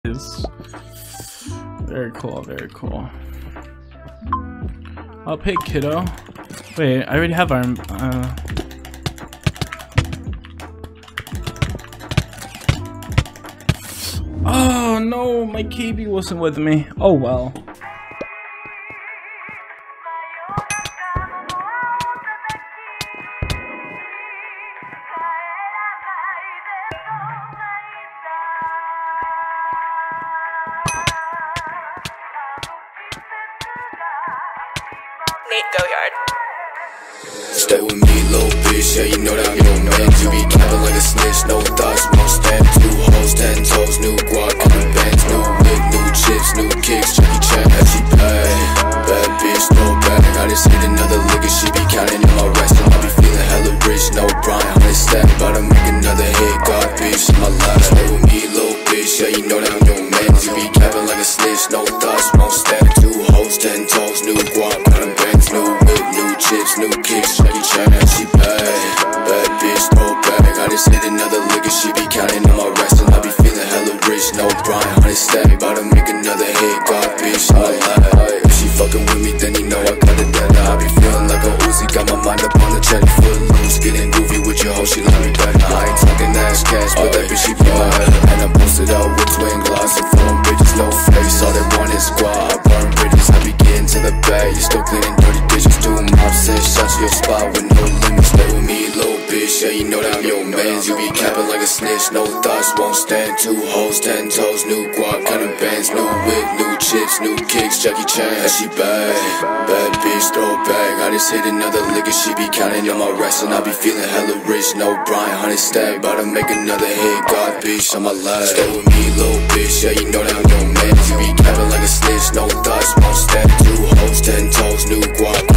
Very cool, very cool. I'll pay kiddo. Wait, I already have our Oh no, my KB wasn't with me. Oh well. Stay with me, little bitch, yeah, you know that I'm your man. You be capping like a snitch, no thoughts, won't stand. 2 hoes, 10 toes, new guac on the bands. New wig, new chips, new kicks, Jackie Chan, as she pay. Bad bitch, no bag, I just hit another lick and she be counting in my rest. And I be feeling hella rich, no Brian, 100 stack. About to make another hit, God bitch, in my life. Stay with me, little bitch, yeah, you know that I'm your man. You be capping like a snitch, no thoughts, won't stand. 2 hoes, 10 toes, new guac on the bands. New wig, new chips, new kicks, Jackie Chan, and she pay. Bad bitch, no bag, I just hit another lick and she be counting on my rest. And I be feeling hella rich, no Brian, 100 stack. About to make another hit, God bitch, in my life. If she fucking with me, then you know I got it better. I be feeling like a Uzi, got my mind up on the cheddar. Foot loose, getting goofy with your hoe, she love me better. I ain't talking ass cash, but that bitch she be my head. And I posted out with twin glass and phone bitches, no face. All they want is squad, I burn bridges. I be getting to the bag, you still cleaning dirty dishes. Doing mob 6 shots to your spot with no limits. Stay with me, little bitch, yeah, you know that I'm your man. You be capping like a snitch, no thoughts, won't stand. 2 hoes, 10 toes, new guac, kind of bands. New wig, new chips, new kicks, Jackie Chan, and she bad. Bad bitch, throw it back, I just hit another lick and she be counting on my rest. And I be feeling hella rich, no Brian, 100 stack. About to make another hit, God bitch, on my life. Stay with me, little bitch, yeah, you know that I'm your man. You be capping like a snitch, no thoughts, won't stand. 2 hoes, 10 toes, new guac.